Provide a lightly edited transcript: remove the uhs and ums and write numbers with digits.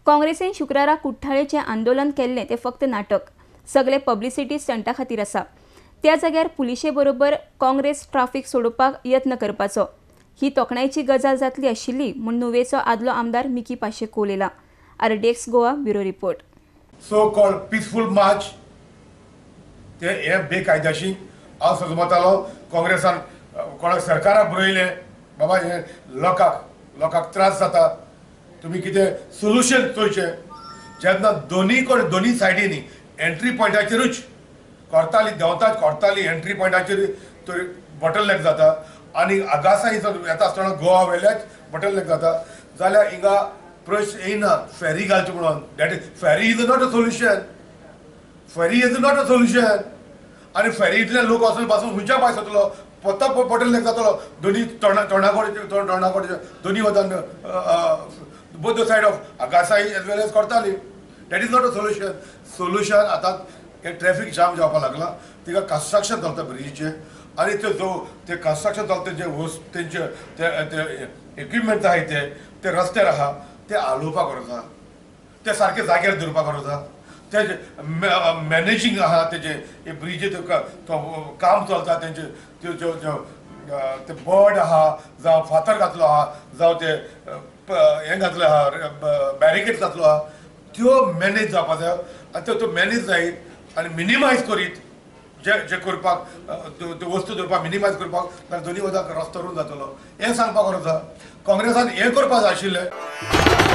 काँग्रेसीन शुक्रारा कुठ्ठाळेचें आंदोलन केल्लें तें फक्त नाटक, सगळे पब्लिसिटी स्टंटा खातीर आसा। त्या जाग्यार पुलिशे बरोबर काँग्रेस ट्रॅफिक सोडोवपाक यत्न करपाचो ही तोखणायेची गजाल जातली आशिल्ली म्हूण नुवेचो आदलो आमदार मिकी पाशेक उलयला। RDX Goa bureau report. So called peaceful march ते हे बेकायदेशीर हांव सजमतालो काँग्रेसान कोणाक सरकाराक बरयलें बाबा हे लोकांक त्रास जाता तुमी कितें सोल्युशन चोयचें। जेन्ना दोनी सायडीनी एंट्री पॉयंटाचेरूच कोर्ताली देंवतात कोर्ताली एंट्री पॉयंटाचेर तर बॉटलनेक जाता आनी आगासाय येता आसतना गोवा वेल्याच बॉटलनेक जाता जाल्यार हिंगा प्रश्न येयना फेरी घालचे म्हणून। That is ferry is not a solution. Ferry is not a solution. आनी फेरींतले लोक वचून पासून खंयच्या भायर वतलो पोता बॉटलनेक जातलो दोनी तोंडाकडचे दोनी वतान बोथ द सायड ऑफ आगासाई एज वेल एज कोर्ताली। That is not a solution. Solution आतां हे ट्रॅफिक जाम जावपाक लागला तिका कन्स्ट्रक्शन चलता ब्रिजीचे आनी ते कन्स्ट्रक्शन चलता तेंचे ते इक्विपमेंट आहाय ते रस्त्यार आहा ते हालोवपाक गरज आहा ते सारके जाग्यार दवरपाक गरज आहा ते मॅनेजींग आहा तेजे ब्रिजी काम चलता तेंचे ते बोर्ड आहा जावं फातर घातलो आहा जावं ते हें घातलें आहा बॅरिकेड घातलो आहा त्यो मॅनेज जावपाक जाय आनी तो मॅनेज जायत आनी मिनिमायज करीत जे करपाक त्यो वस्तू दवरपाक मिनिमायज करपाक जाल्यार दोनी वदाक रस्तो करून जातलो हें सांगपाक गरज आहा। काँग्रेसान हें करपाक जाय आशिल्लें।